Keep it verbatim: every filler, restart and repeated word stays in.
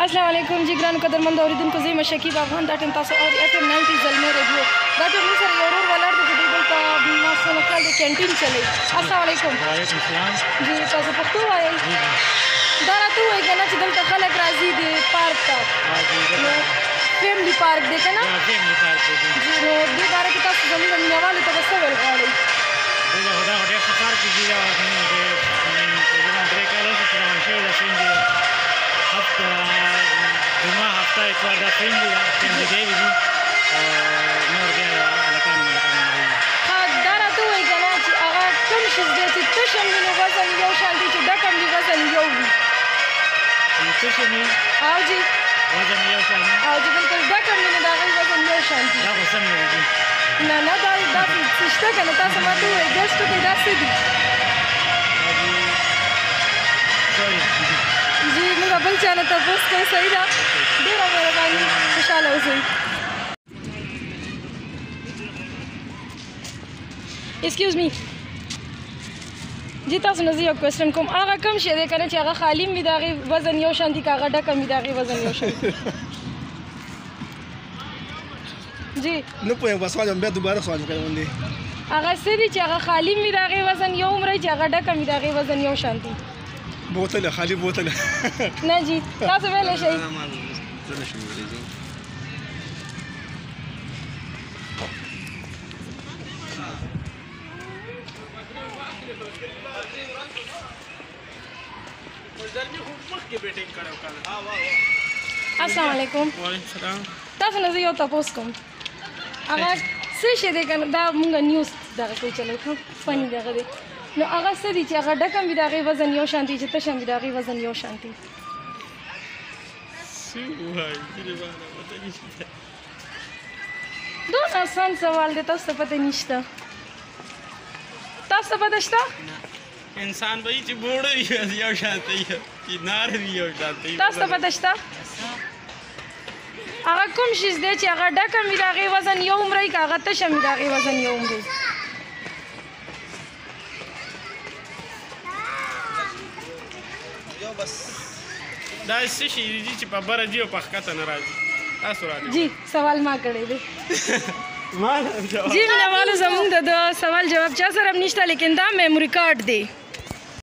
अस्सलाम वालेकुम जी ګرانو قدرمند اوریدونکو زه یم شکیب افغان دا ټیم تاسو اورئ اف ام نایمټي زلمی ریډیو دا ټیم موږ سره یو ورور ولاړ دی چې دوی دلته ماسونه خیال د کینټین چلی. السلام علیکم. وعلیکم السلام. جی تاسو پښتو وایئ؟ دا راته ووایئ که نه چې دلته خلک راځي د پارک ته نو فیملی پارک دی که نه؟ فیملی پارک دی. جی نو دې باره کې تاسو زموږ مینهوالو ته به څه ویل غواړئ؟ دا خو ډېر ښه پارک دی. دا تقریبا درې کاله وروسته چې روان شوی ده فیملی هفته جمعه هفته اتوار دا فیملی ده فیملی دی وي دي او نور بیا هلکان ملکان وایي. ښه دا راته ووایئ که نه چې هغه کوم شیز دی چې تش هم وي نو وزن یو شان دی چې ډک هم وي وزن یو وي. تش هم وي او جی وزن یو شان وي او چې بالکل ډک هم وي نو د هغوی وزن یو شان دي. دا خو سم نه دي. نه نه دا داسې څه شته که نه تاسو ماته ووایئ ګسټو کې دا څه دي؟ جی موږ بل چا نه تپوس کوو. صحیح ده. ډېره مهرباني. خوشحاله اوسئ. ایکسکیوز می جی تاسو نه زه یو کوېسچن کوم. هغه کوم شی دی که نه چې هغه خالي هم وي د هغې وزن یو شان دي که هغه ډک هم وي د هغې وزن یو شان دي؟ جی نه پوهېږم بس سوال بیا دوباره سوال کوم دی. هغه څه دي چې هغه خالي هم وي د هغې وزن یو عمره چې هغه ډک هم وي د هغې وزن یو شان دي؟ بوتله خالی بوتله. نه جی تاسو ویلی شئ. السلام علیکم. وعلیکم السلام. تاسو نه زه یو تپوس کوم. هغه څه شی دی که نه دا مونږ نیوز دغه کوي چلو فني دغه دی نو هغه څه دي چې هغه ډک هم وي د هغې وزن یو شان دي چې تش هم وي د هغې وزن یو شان دي؟ دونه آسان سوال دی تاسو ته پته نشته. تاسو ته پته شته؟ انسان به وي چې بوړه وي یو شان ته وي چې نار وي یو شان ته وي. تاسو ته پته شته؟ هغه کوم شیز دی چې هغه ډک هم وي د هغې وزن یو عمره وي که هغه تش هم وي د هغې وزن یو عمره وي؟ دا څه شي دي چې په بره ځي او په ښکته نه راځي؟ تاسو راځئ. جی سوال ما کړی دی. ما جی مینهوالو زموږ د سوال جواب چا سره هم نشته لیکن دا میموري کارډ دی.